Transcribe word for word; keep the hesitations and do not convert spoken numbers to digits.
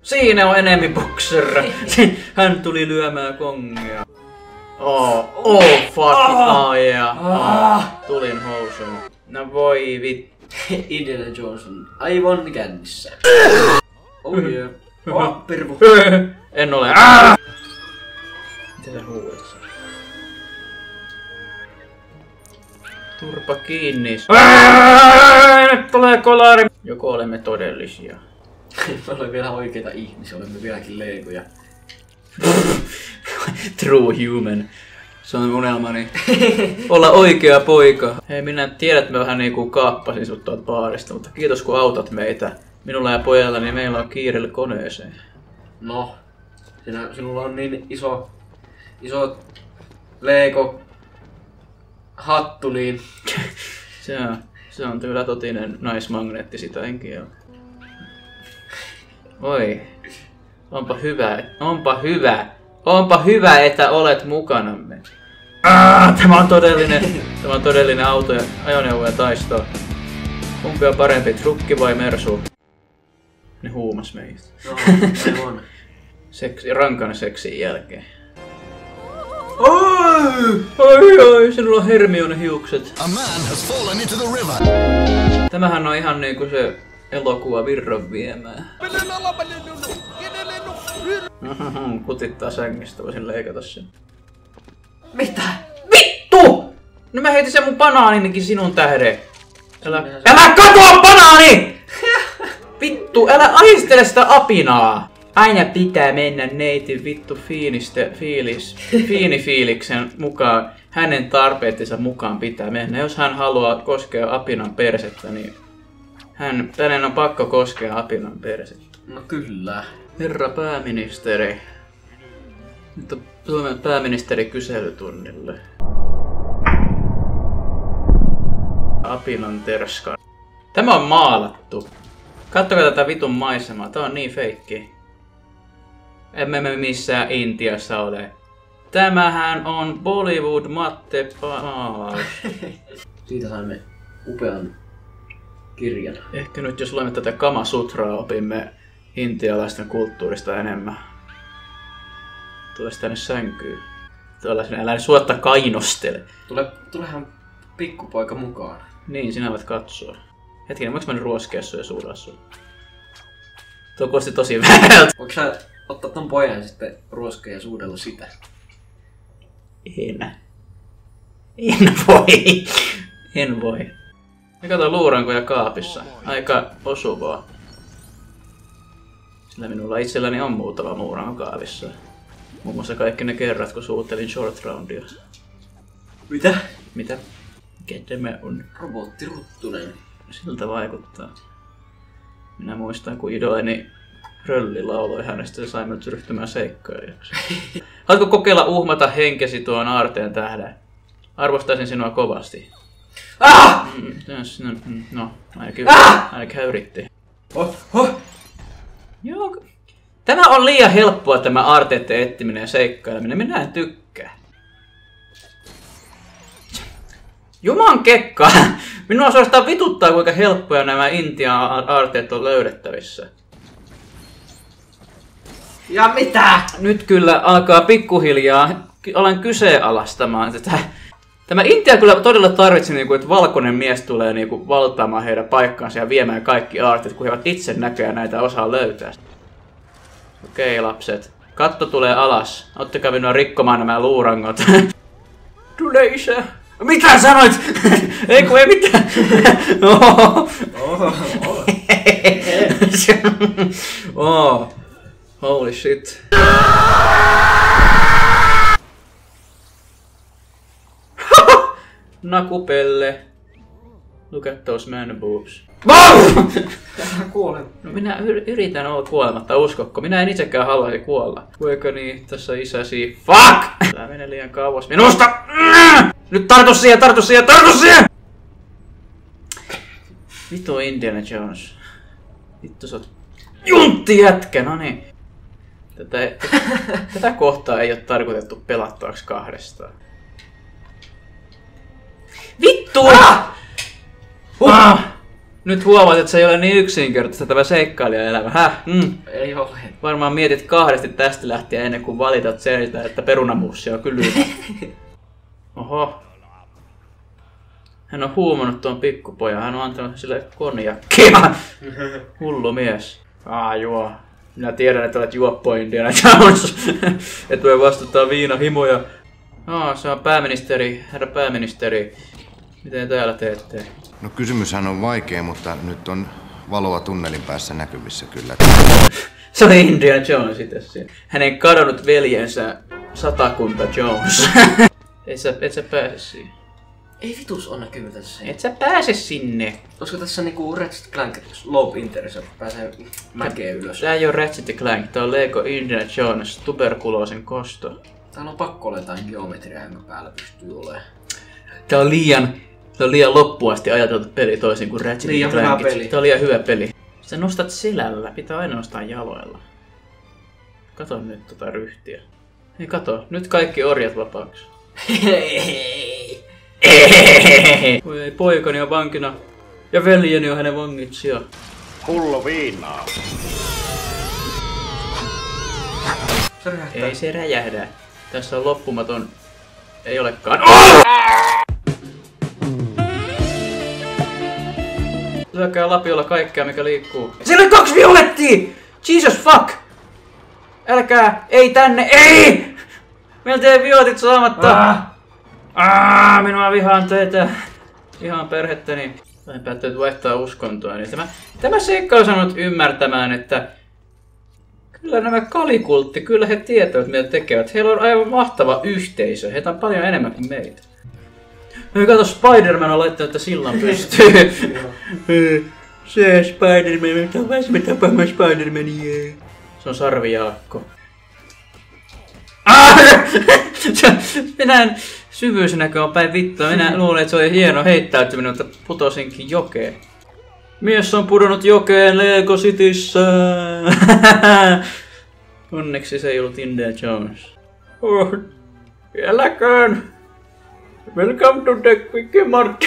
Siinä on enemmän boxer. Hän tuli lyömään kongia. Oh, oh fuck, oh yeah. Oh, tulin housuun. No voi vittu. Indiana Jones on aivan kännissä. Oh yeah. Oh, pervo. En ole. Mitä sä huudat? Turpa kiinni. Nyt tulee kolari. Joko olemme todellisia? Me olemme vielä oikeita ihmisiä, olemme vieläkin leikoja. True human. Se on unelmani. Olla oikea poika. Hei, minä tiedän, että mä vähän niinku kaappasin sut tuolta baarista, mutta kiitos kun autat meitä. Minulla ja pojalla, niin meillä on kiireellä koneeseen. No, sinä, sinulla on niin iso, iso Lego hattu, niin... se on, se on kyllä totinen naismagneetti, sitä enkin ole. Oi, onpa hyvä, onpa hyvä, onpa hyvä, että olet mukanamme. Ah, tämä on todellinen, tämä on todellinen auto ja ajoneuvo ja taisto. Kumpi on parempi, trukki vai mersu? Ne huumas meitä. No, aivan. Seksi, rankan seksin jälkeen. Oi, oi, oi, sinulla on Hermione hiukset. A man has fallen into the river. Tämähän on ihan niinku se elokuva Virran viemää. Kutittaa sängistä, voisin leikata sen. Mitä? Vittu! No mä heitin sen mun banaaninkin sinun tähden. Älä, älä katoa banaani! Vittu, älä ahistele sitä apinaa! Aina pitää mennä neitin vittu fiiniste, fiilis, fiinifiiliksen mukaan. Hänen tarpeettinsa mukaan pitää mennä. Jos hän haluaa koskea apinan persettä, niin hän, hänen on pakko koskea apinan persettä. No kyllä. Herra pääministeri. Nyt on Suomen pääministeri kyselytunnille. Apinan terska. Tämä on maalattu. Katsokaa tätä vitun maisemaa. Tää on niin feikki. Emme me missään Intiassa ole. Tämähän on Bollywood Matte Paas. Siitä saimme upean kirjan. Ehkä nyt jos luemme tätä Kama Sutraa, opimme intialaisten kulttuurista enemmän. Tules tänne sänkyyn. Tuollaisen, älä suotta kainostele. Tule, tulehan pikkupoika mukaan. Niin, sinä voit katsoa. Hetkinen, voinko mä nyt ruoskea sun ja suudaa sun? Tuo kuulosti tosi väärältä. Voinko sä ottaa ton pojan ja sitten ruoskea ja suudella sitä? En. En voi. En voi. Ja kato luurankoja kaapissa. Aika osuvaa. Sillä minulla itselläni on muutama luuranko kaapissa. Muun muassa kaikki ne kerrat, kun suuttelin short roundia. Mitä? Mitä? Mikä tämä on? Robotti Ruttunen. Siltä vaikuttaa. Minä muistan, kun idoleni Rölli lauloi hänestä ja sai minut ryhtymään seikkailijaksi. Haluatko kokeilla uhmata henkesi tuon aarteen tähden? Arvostaisin sinua kovasti. Ah! Mm, no, no, ainakin, ah! ainakin yritti. Oh, oh. Joo. Tämä on liian helppoa, tämä aarteiden etsiminen ja seikkaileminen. Minä en tykkää. Juman kekka! Minua suorastaan vituttaa, kuinka helppoja nämä Intian aarteet on löydettävissä. Ja mitä? Nyt kyllä alkaa pikkuhiljaa alan kyseenalaistamaan tätä. Tämä Intia kyllä todella tarvitsee, että valkoinen mies tulee valtaamaan heidän paikkaansa ja viemään kaikki aarteet, kun he ovat itse näköjään näitä osaa löytää. Okei lapset, katto tulee alas. Ottakaa minua rikkomaan nämä luurangot. Tule isä. Mitä sanoit? Ei kun ei mitään. Oh. Oh, oh. Oh. Holy shit. Nakupelle. Look at those man boobs. Kuolen. No minä yritän olla kuolematta, uskokko? Minä en itsekään haluaisi kuolla. Kuinka niin, tässä isäsi. Fuck! Tää menee liian kauas minusta! Nyt tartu siihen, tartu siihen, tartu siihen! Vittu Indiana Jones. Vittu sä oot juntti jätkä, no niin. Tätä, tätä kohtaa ei ole tarkoitettu pelattavaksi kahdestaan. Vittu! Ah! Uh. Ah! Nyt huomaat, että se ei ole niin yksinkertaista tämä seikkailijaelämä. Häh? Mm. Ei ole. Varmaan mietit kahdesti tästä lähtien ennen kuin valitat sen, että perunamussi on kylmä. Oho. Hän on huumannut tuon pikkupojan. Hän on antanut sille konjakkia. Hullu mies. Ah, juo. Minä tiedän, että olet juoppo Indiana Jones. Et voi vastuttaa viinahimoja. Ah, se on pääministeri, herra pääministeri. Miten täällä teette? No kysymyshän on vaikea, mutta nyt on valoa tunnelin päässä näkyvissä kyllä. Se oli Indiana Jones itse siinä. Hänen kadonnut veljensä Satakunta Jones. et, sä, et sä pääse siihen. Ei vitus on näkyvä tässä. Et sä pääse sinne. Olisiko tässä niinku Ratchet Clank Lobe Intercept pääsee mäkeen ylös? Tää ei oo Ratchet Clank, tää on Lego Indiana Jones tuberkuloosin kosto. Täällä on pakko olla jotain geometriaa, jonka päällä pystyy olemaan. Tää on liian, tää on liian loppuasti ajateltu peli toisin kuin Ratchet Liian Clankit. hyvä peli. Tää on liian hyvä peli. Sä nostat selällä, pitää aina nostaa jaloilla. Kato nyt tota ryhtiä. Ei kato, nyt kaikki orjat vapaaksi. Voi ei, poikani on vankina. Ja veljeni on hänen vangitsija. Pullo viinaa. Se räjähtää. Ei se räjähdä. Tässä on loppumaton... Ei olekaan. Oh! Lyökää lapiolla kaikkea mikä liikkuu. Siellä on kaksi violettia! Jesus fuck! Älkää! Ei tänne! Ei! Meiltä ei violetit saamatta! Ah! Ah, minua vihaan teitä. Ihan perhettäni. Olen päättänyt vaihtaa uskontoa. Niin tämä, tämä seikka on saanut ymmärtämään, että kyllä nämä kalikultti, kyllä he tietävät mitä tekevät. Heillä on aivan mahtava yhteisö. Heitä on paljon enemmän kuin meitä. Kato, Spider-Man on laittanut, että sillan pystyy. Se Spider-Man, mitä on väsimä tapaamaan Spider-Mania. Se on Sarvi-Jaakko. Ah! Minä syvyysnäkö on päin vittua. Minä luulen, että se oli hieno heittäytyminen, mutta putosinkin jokeen. Mies on pudonnut jokeen Lego Cityssä. Onneksi se ei ollut Indiana Jones. Oh, vieläkään. Welcome to the Quickie Mart.